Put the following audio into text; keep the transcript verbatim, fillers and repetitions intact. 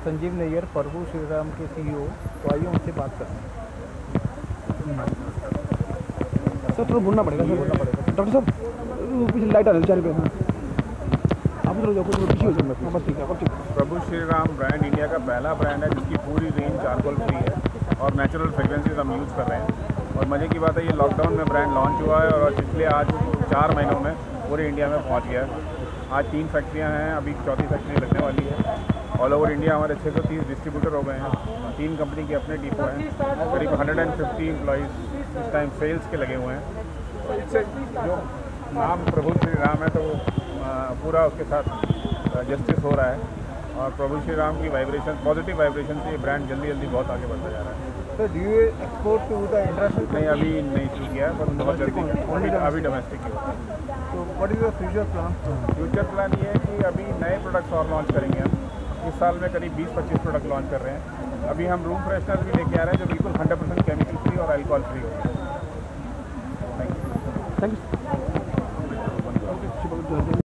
संजीव नैयर, प्रभु श्रीराम के सीईओ, तो आइए उनसे बात करते हैं। सर थोड़ा बोलना पड़ेगा, सर बोलना पड़ेगा। डॉक्टर साहब पीछे लाइट आ रही है चार पे, हाँ आप थोड़ा जाओ, पीछे हो जाए बस, ठीक है अब ठीक। प्रभु श्रीराम ब्रांड इंडिया का पहला ब्रांड है जिसकी पूरी रेंज चारकोल फ्री है और नेचुरल फ्रेग्रेंसेस हम यूज़ कर रहे हैं। और मज़े की बात है, ये लॉकडाउन में ब्रांड लॉन्च हुआ है और पिछले आज चार महीनों में पूरे इंडिया में पहुंच गया है। आज तीन फैक्ट्रियां हैं, अभी चौथी फैक्ट्री लगने वाली है। ऑल ओवर इंडिया हमारे छः सौ तीस डिस्ट्रीब्यूटर हो गए हैं, तीन कंपनी के अपने डिपो हैं, करीब एक सौ पचास एम्प्लॉइज़ इस टाइम सेल्स के लगे हुए हैं। तो इससे जो नाम प्रभु श्री राम है तो वो पूरा उसके साथ जस्टिस हो रहा है और प्रभु श्री राम की वाइब्रेशन, पॉजिटिव वाइब्रेशन से ये ब्रांड जल्दी जल्दी बहुत आगे बढ़ता जा रहा है। तो do you export to the international? नहीं, अभी नहीं शुरू किया है, पर बहुत जल्दी ओनली अभी डोमेस्टिक ही होता है। तो what is your future plan? Future plan ये है कि अभी नए प्रोडक्ट्स और लॉन्च करेंगे हम। इस साल में करीब बीस पच्चीस प्रोडक्ट लॉन्च कर रहे हैं। अभी हम रूम फ्रेशनर भी लेके आ रहे हैं जो बिल्कुल हंड्रेड परसेंट केमिकल फ्री और अल्कोहल फ्री होगी। Thank you.